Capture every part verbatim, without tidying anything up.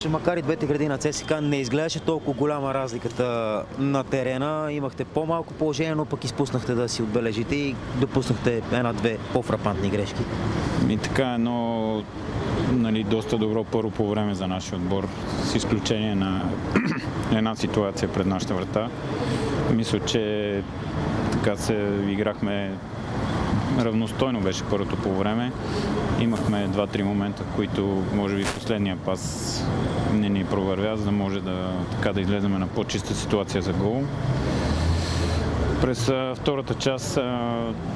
Макар и двете гради на ЦСКА не изглеждаше толкова голяма разликата на терена. Имахте по-малко положение, но пък изпуснахте да си отбележите и допуснахте една-две по-фрапантни грешки. И така, но нали, доста добро първо по време за нашия отбор, с изключение на една ситуация пред нашата врата. Мисля, че така се играхме равностойно, беше първото по време. Имахме два-три момента, в които може би последния пас не ни провървя, за да може да, така, да излеземе на по-чиста ситуация за гол. През а, втората част а,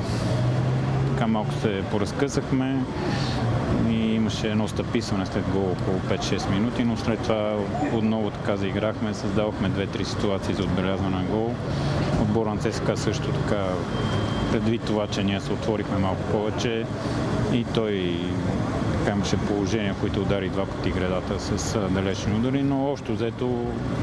така малко се поразкъсахме и имаше едно стъписване след гол около пет-шест минути, но след това отново така заиграхме, създавахме две-три ситуации за отбелязване на гол. Отбора на ЦСКА също така, предвид това, че ние се отворихме малко повече и той така имаше положения, в които удари два пъти гредата с далечни удари, но общо взето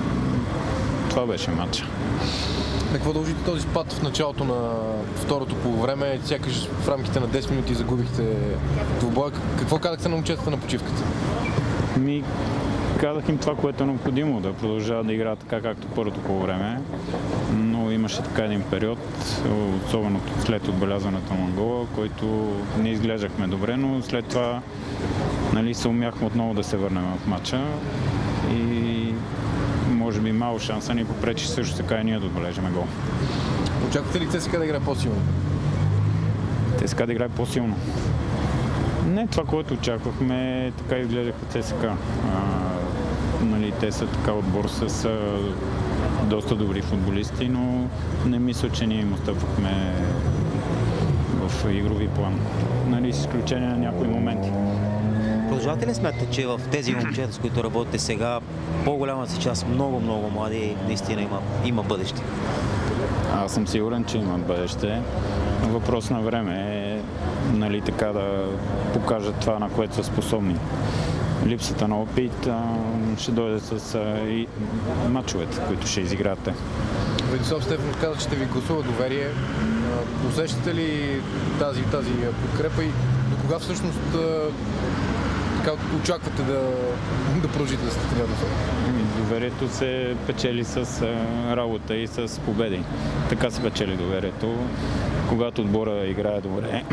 това беше матча. На какво дължите този спад в началото на второто полувреме? Сякаш в рамките на десет минути загубихте двубоя. Какво казахте на момчетата на почивката? Ми казах им това, което е необходимо, да продължават да играят така, както първото полувреме. Но имаше така един период, особено след отбелязването на гола, който не изглеждахме добре, но след това нали, се умяхме отново да се върнем в матча и може би малко шанса ни попречи също така и ние да отбележим гол. Очаквате ли ЦСКА да играе по-силно? ЦСКА да играе по-силно. Не това, което очаквахме, така изглеждаха ЦСКА. А, нали, те са така отбор с а, доста добри футболисти, но не мисля, че ние им отстъпвахме в игрови план. Нали, с изключение на някои моменти. Продължавате ли смятате, че в тези момчета, с които работите сега, по-голямата си част много-много млади и наистина има, има бъдеще? Аз съм сигурен, че имат бъдеще. Въпрос на време е нали, така да покажат това, на което са способни. Липсата на опит а, ще дойде с а, и мачовете, които ще изиграте. Владислав Стефанов каза, че ще ви гласува доверие. Усещате ли тази, тази подкрепа и до кога всъщност така очаквате да, да продължите да сте треньор? Доверието се печели с работа и с победи. Така се печели доверието. Когато отбора играе добре,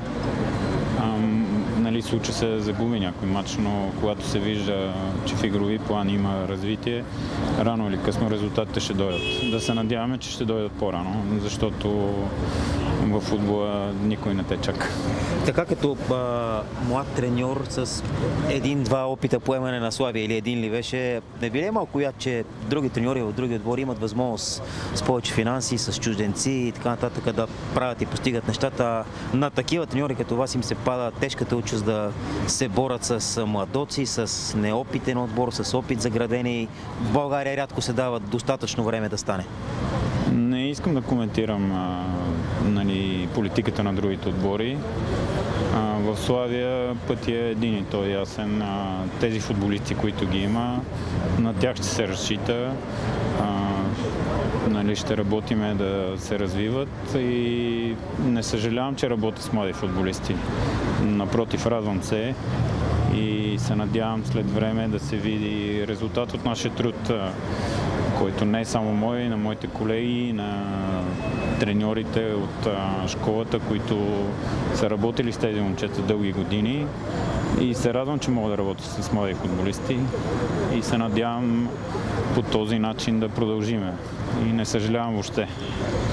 нали, случва се да загуби някой матч, но когато се вижда, че в игрови план има развитие, рано или късно резултатите ще дойдат. Да се надяваме, че ще дойдат по-рано, защото в футбола никой не те чака. Така като а, млад треньор с един-два опита поемане на Славия или един ли беше, не би ли е малко яд, че други треньори в други отбори имат възможност с повече финанси, с чужденци и така нататък да правят и постигат нещата. На такива треньори като вас им се пада тежката участ да се борят с младоци, с неопитен отбор, с опит заградени. В България рядко се дава достатъчно време да стане. Не искам да коментирам а, нали, политиката на другите отбори. А, в Славия пътя е един и той е ясен. А, тези футболисти, които ги има, на тях ще се разчита. А, нали, ще работиме да се развиват и не съжалявам, че работя с млади футболисти. Напротив, радвам се и се надявам след време да се види резултат от нашия труд, който не е само мой, на моите колеги, на треньорите от а, школата, които са работили с тези момчета дълги години. И се радвам, че мога да работя с млади футболисти и се надявам по този начин да продължиме. И не съжалявам въобще.